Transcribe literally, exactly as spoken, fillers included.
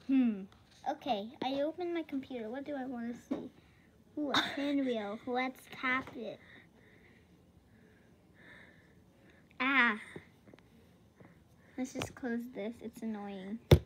Hmm. Okay, I opened my computer. What do I want to see? Ooh, a pinwheel. Let's tap it. Ah. Let's just close this. It's annoying.